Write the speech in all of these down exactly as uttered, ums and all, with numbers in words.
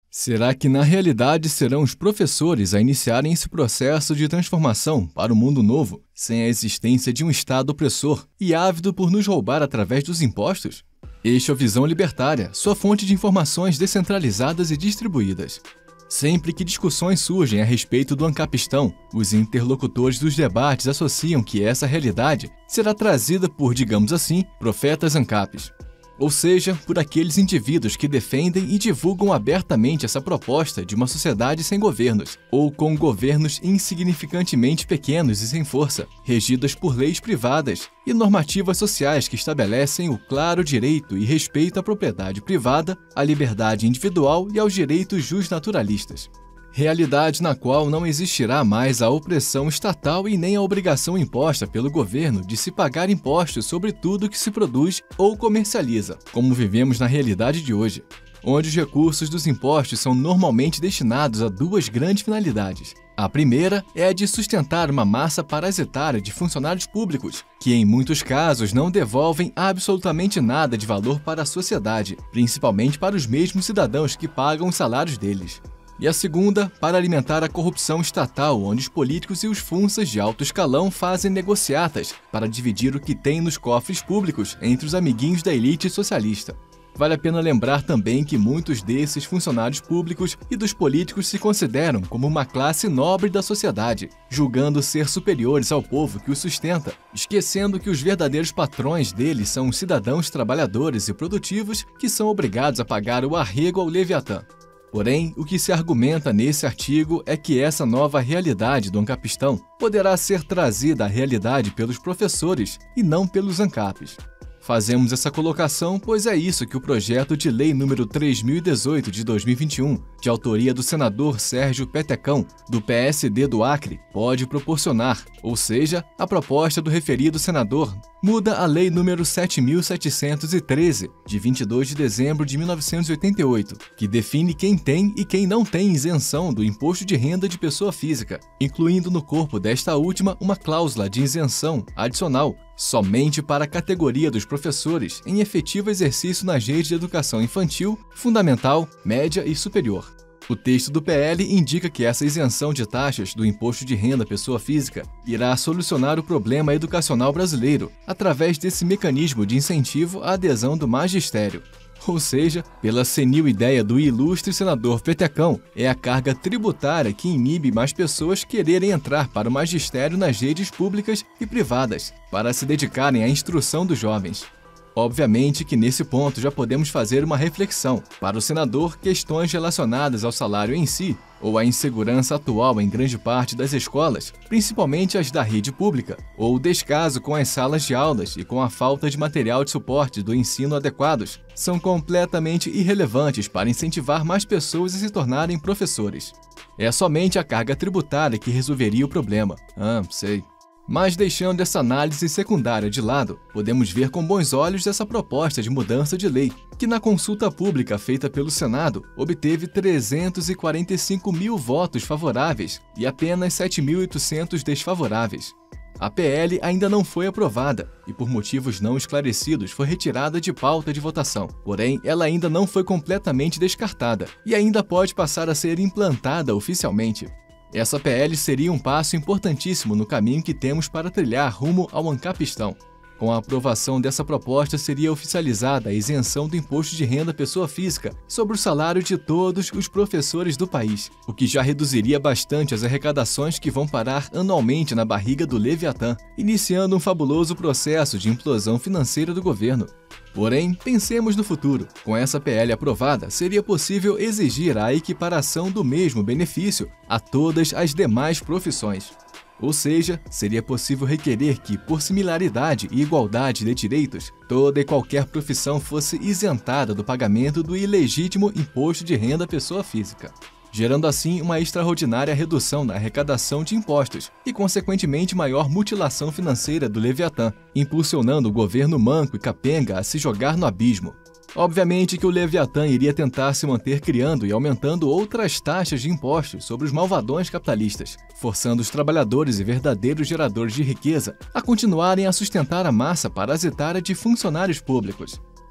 Será que na realidade serão os professores a iniciarem esse processo de transformação para o mundo novo, sem a existência de um Estado opressor e ávido por nos roubar através dos impostos? Este é o Visão Libertária, sua fonte de informações descentralizadas e distribuídas. Sempre que discussões surgem a respeito do ancapistão, os interlocutores dos debates associam que essa realidade será trazida por, digamos assim, profetas ancapes. Ou seja, por aqueles indivíduos que defendem e divulgam abertamente essa proposta de uma sociedade sem governos, ou com governos insignificantemente pequenos e sem força, regidas por leis privadas e normativas sociais que estabelecem o claro direito e respeito à propriedade privada, à liberdade individual e aos direitos justnaturalistas. Realidade na qual não existirá mais a opressão estatal e nem a obrigação imposta pelo governo de se pagar impostos sobre tudo que se produz ou comercializa, como vivemos na realidade de hoje, onde os recursos dos impostos são normalmente destinados a duas grandes finalidades. A primeira é a de sustentar uma massa parasitária de funcionários públicos, que em muitos casos não devolvem absolutamente nada de valor para a sociedade, principalmente para os mesmos cidadãos que pagam os salários deles. E a segunda, para alimentar a corrupção estatal, onde os políticos e os funsas de alto escalão fazem negociatas para dividir o que tem nos cofres públicos entre os amiguinhos da elite socialista. Vale a pena lembrar também que muitos desses funcionários públicos e dos políticos se consideram como uma classe nobre da sociedade, julgando ser superiores ao povo que os sustenta, esquecendo que os verdadeiros patrões deles são os cidadãos trabalhadores e produtivos que são obrigados a pagar o arrego ao Leviatã. Porém, o que se argumenta nesse artigo é que essa nova realidade do ancapistão poderá ser trazida à realidade pelos professores e não pelos ancapes. Fazemos essa colocação pois é isso que o projeto de lei número três mil e dezoito de dois mil e vinte e um, de autoria do senador Sérgio Petecão, do P S D do Acre, pode proporcionar, ou seja, a proposta do referido senador muda a lei número sete mil setecentos e treze, de vinte e dois de dezembro de mil novecentos e oitenta e oito, que define quem tem e quem não tem isenção do imposto de renda de pessoa física, incluindo no corpo desta última uma cláusula de isenção adicional somente para a categoria dos professores em efetivo exercício nas redes de educação infantil, fundamental, média e superior. O texto do P L indica que essa isenção de taxas do imposto de renda pessoa física irá solucionar o problema educacional brasileiro através desse mecanismo de incentivo à adesão do magistério. Ou seja, pela senil ideia do ilustre senador Petecão, é a carga tributária que inibe mais pessoas quererem entrar para o magistério nas redes públicas e privadas, para se dedicarem à instrução dos jovens. Obviamente que nesse ponto já podemos fazer uma reflexão. Para o senador, questões relacionadas ao salário em si, ou à insegurança atual em grande parte das escolas, principalmente as da rede pública, ou o descaso com as salas de aulas e com a falta de material de suporte do ensino adequados, são completamente irrelevantes para incentivar mais pessoas a se tornarem professores. É somente a carga tributária que resolveria o problema. Ah, sei. Mas deixando essa análise secundária de lado, podemos ver com bons olhos essa proposta de mudança de lei, que na consulta pública feita pelo Senado obteve trezentos e quarenta e cinco mil votos favoráveis e apenas sete mil e oitocentos desfavoráveis. A P L ainda não foi aprovada e, por motivos não esclarecidos, foi retirada de pauta de votação. Porém, ela ainda não foi completamente descartada e ainda pode passar a ser implantada oficialmente. Essa P L seria um passo importantíssimo no caminho que temos para trilhar rumo ao ancapistão. Com a aprovação dessa proposta, seria oficializada a isenção do imposto de renda pessoa física sobre o salário de todos os professores do país, o que já reduziria bastante as arrecadações que vão parar anualmente na barriga do Leviatã, iniciando um fabuloso processo de implosão financeira do governo. Porém, pensemos no futuro. Com essa P L aprovada, seria possível exigir a equiparação do mesmo benefício a todas as demais profissões. Ou seja, seria possível requerer que, por similaridade e igualdade de direitos, toda e qualquer profissão fosse isentada do pagamento do ilegítimo imposto de renda pessoa física, gerando assim uma extraordinária redução na arrecadação de impostos e, consequentemente, maior mutilação financeira do Leviatã, impulsionando o governo manco e capenga a se jogar no abismo. Obviamente que o Leviatã iria tentar se manter criando e aumentando outras taxas de impostos sobre os malvadões capitalistas, forçando os trabalhadores e verdadeiros geradores de riqueza a continuarem a sustentar a massa parasitária de funcionários públicos.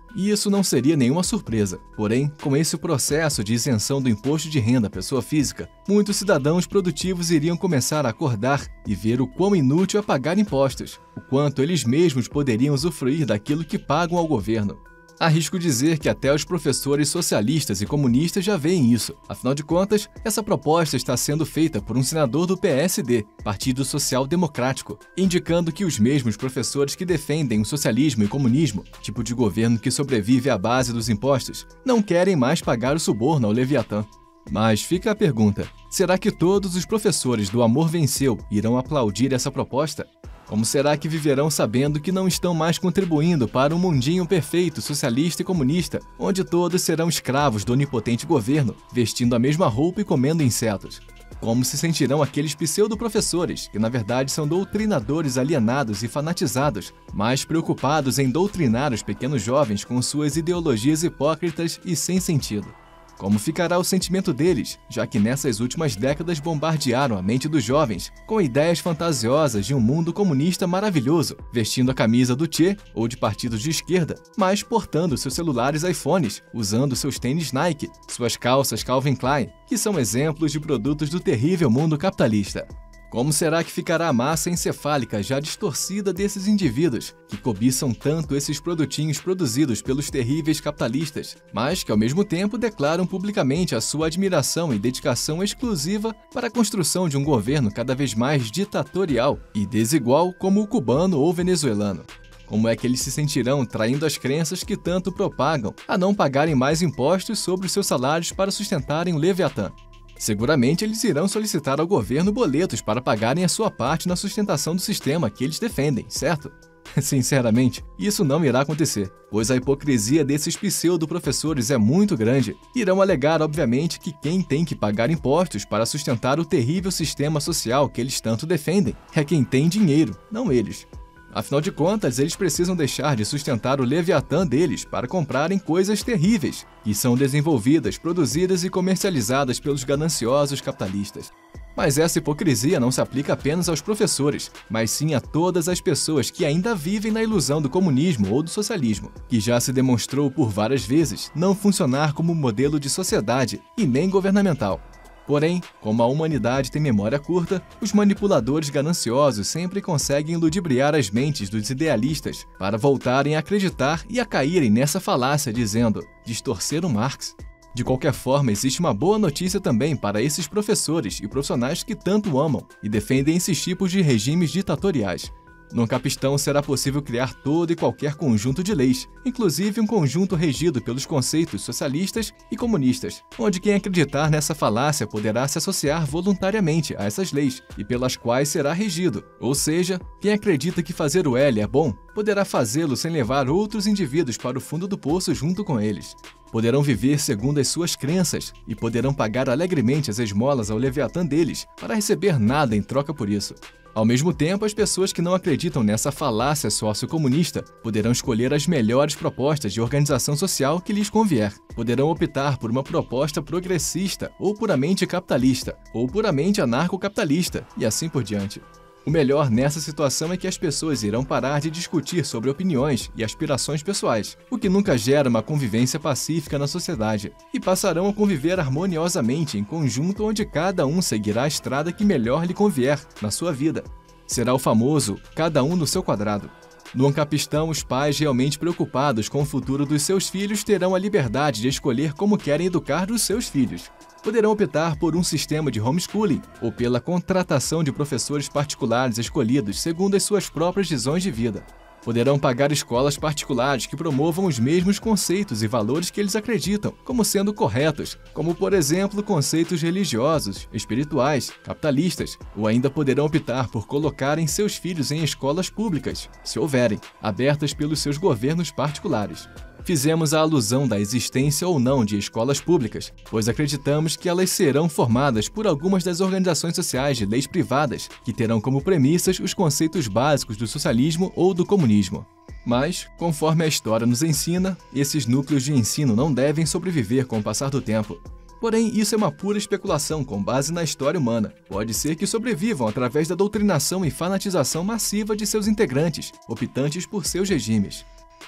E isso não seria nenhuma surpresa. Porém, com esse processo de isenção do imposto de renda à pessoa física, muitos cidadãos produtivos iriam começar a acordar e ver o quão inútil é pagar impostos, o quanto eles mesmos poderiam usufruir daquilo que pagam ao governo. Arrisco dizer que até os professores socialistas e comunistas já veem isso. Afinal de contas, essa proposta está sendo feita por um senador do P S D, Partido Social Democrático, indicando que os mesmos professores que defendem o socialismo e comunismo, tipo de governo que sobrevive à base dos impostos, não querem mais pagar o suborno ao Leviatã. Mas fica a pergunta, será que todos os professores do Amor Venceu irão aplaudir essa proposta? Como será que viverão sabendo que não estão mais contribuindo para um mundinho perfeito, socialista e comunista, onde todos serão escravos do onipotente governo, vestindo a mesma roupa e comendo insetos? Como se sentirão aqueles pseudo-professores, que na verdade são doutrinadores alienados e fanatizados, mais preocupados em doutrinar os pequenos jovens com suas ideologias hipócritas e sem sentido? Como ficará o sentimento deles, já que nessas últimas décadas bombardearam a mente dos jovens com ideias fantasiosas de um mundo comunista maravilhoso, vestindo a camisa do Che ou de partidos de esquerda, mas portando seus celulares iPhones, usando seus tênis Nike, suas calças Calvin Klein, que são exemplos de produtos do terrível mundo capitalista. Como será que ficará a massa encefálica já distorcida desses indivíduos, que cobiçam tanto esses produtinhos produzidos pelos terríveis capitalistas, mas que ao mesmo tempo declaram publicamente a sua admiração e dedicação exclusiva para a construção de um governo cada vez mais ditatorial e desigual como o cubano ou venezuelano? Como é que eles se sentirão traindo as crenças que tanto propagam a não pagarem mais impostos sobre os seus salários para sustentarem o Leviatã? Seguramente eles irão solicitar ao governo boletos para pagarem a sua parte na sustentação do sistema que eles defendem, certo? Sinceramente, isso não irá acontecer, pois a hipocrisia desses pseudo-professores é muito grande. Irão alegar, obviamente, que quem tem que pagar impostos para sustentar o terrível sistema social que eles tanto defendem é quem tem dinheiro, não eles. Afinal de contas, eles precisam deixar de sustentar o Leviatã deles para comprarem coisas terríveis, que são desenvolvidas, produzidas e comercializadas pelos gananciosos capitalistas. Mas essa hipocrisia não se aplica apenas aos professores, mas sim a todas as pessoas que ainda vivem na ilusão do comunismo ou do socialismo, que já se demonstrou por várias vezes não funcionar como modelo de sociedade e nem governamental. Porém, como a humanidade tem memória curta, os manipuladores gananciosos sempre conseguem ludibriar as mentes dos idealistas para voltarem a acreditar e a caírem nessa falácia dizendo distorcer o Marx. De qualquer forma, existe uma boa notícia também para esses professores e profissionais que tanto amam e defendem esses tipos de regimes ditatoriais. No Capistão será possível criar todo e qualquer conjunto de leis, inclusive um conjunto regido pelos conceitos socialistas e comunistas, onde quem acreditar nessa falácia poderá se associar voluntariamente a essas leis e pelas quais será regido. Ou seja, quem acredita que fazer o L é bom, poderá fazê-lo sem levar outros indivíduos para o fundo do poço junto com eles. Poderão viver segundo as suas crenças e poderão pagar alegremente as esmolas ao Leviatã deles para receber nada em troca por isso. Ao mesmo tempo, as pessoas que não acreditam nessa falácia sociocomunista poderão escolher as melhores propostas de organização social que lhes convier. Poderão optar por uma proposta progressista ou puramente capitalista, ou puramente anarcocapitalista, e assim por diante. O melhor nessa situação é que as pessoas irão parar de discutir sobre opiniões e aspirações pessoais, o que nunca gera uma convivência pacífica na sociedade, e passarão a conviver harmoniosamente em conjunto onde cada um seguirá a estrada que melhor lhe convier na sua vida. Será o famoso cada um no seu quadrado. No Ancapistão, os pais realmente preocupados com o futuro dos seus filhos terão a liberdade de escolher como querem educar os seus filhos. Poderão optar por um sistema de homeschooling ou pela contratação de professores particulares escolhidos segundo as suas próprias visões de vida. Poderão pagar escolas particulares que promovam os mesmos conceitos e valores que eles acreditam como sendo corretos, como, por exemplo, conceitos religiosos, espirituais, capitalistas, ou ainda poderão optar por colocarem seus filhos em escolas públicas, se houverem, abertas pelos seus governos particulares. Fizemos a alusão da existência ou não de escolas públicas, pois acreditamos que elas serão formadas por algumas das organizações sociais de leis privadas, que terão como premissas os conceitos básicos do socialismo ou do comunismo. Mas, conforme a história nos ensina, esses núcleos de ensino não devem sobreviver com o passar do tempo. Porém, isso é uma pura especulação com base na história humana. Pode ser que sobrevivam através da doutrinação e fanatização massiva de seus integrantes, optantes por seus regimes.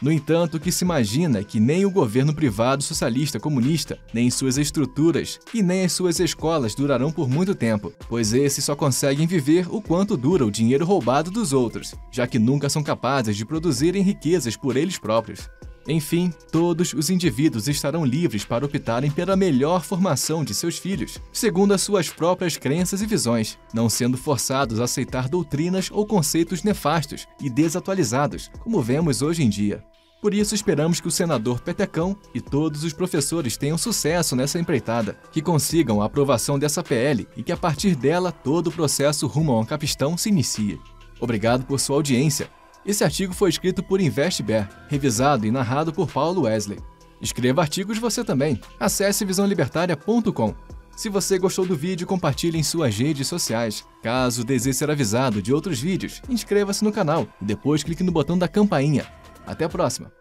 No entanto, o que se imagina é que nem o governo privado socialista comunista, nem suas estruturas e nem as suas escolas durarão por muito tempo, pois esses só conseguem viver o quanto dura o dinheiro roubado dos outros, já que nunca são capazes de produzirem riquezas por eles próprios. Enfim, todos os indivíduos estarão livres para optarem pela melhor formação de seus filhos, segundo as suas próprias crenças e visões, não sendo forçados a aceitar doutrinas ou conceitos nefastos e desatualizados, como vemos hoje em dia. Por isso, esperamos que o senador Petecão e todos os professores tenham sucesso nessa empreitada, que consigam a aprovação dessa P L e que, a partir dela, todo o processo rumo ao Ancapistão se inicie. Obrigado por sua audiência. Esse artigo foi escrito por InvestBear, revisado e narrado por Paulo Wesley. Escreva artigos você também. Acesse visão libertária ponto com. Se você gostou do vídeo, compartilhe em suas redes sociais. Caso deseje ser avisado de outros vídeos, inscreva-se no canal e depois clique no botão da campainha. Até a próxima!